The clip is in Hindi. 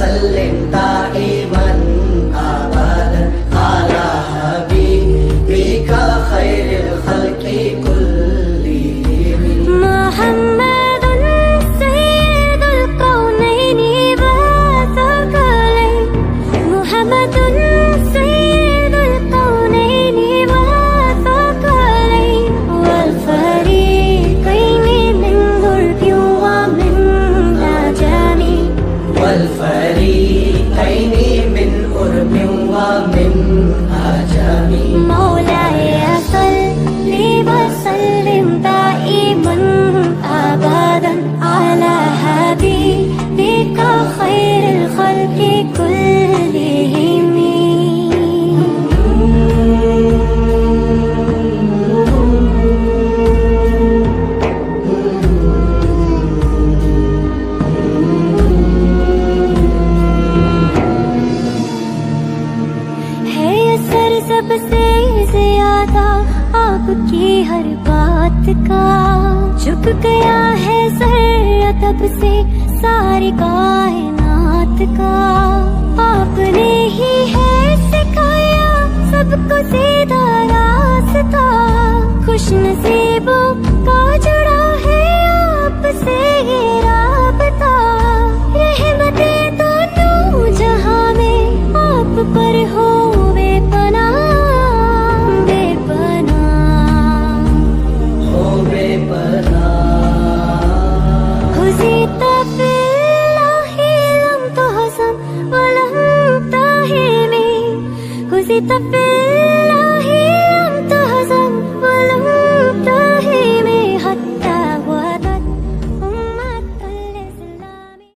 वसल्लिम दाइमन अबदन अला हबीबिका खैरिल खल्क़ि कुल्लिहिम। मुहम्मदुन सय्यिदुल कौनैनि व सकलैन, मुहम्मदुन सय्यिदुल कौनैनि व सकलैन, वल फरीक़ैनि मिन गुर्बिन व मिन अजमी, वल फरीक़ैनि मिन उर्बिन व मिन अजमी। मौलाया सल्लि व सल्लिम दाइमन अबदन अला हबीबिका खैरिल खल्क़ि कुल्लिहिम। है असर सबसे ज्यादा आपकी हर बात का, झुक गया है सर तब से सारी कायनात का। आपने ही है सिखाया सबको सीधा रास्ता, खुश नसीबों का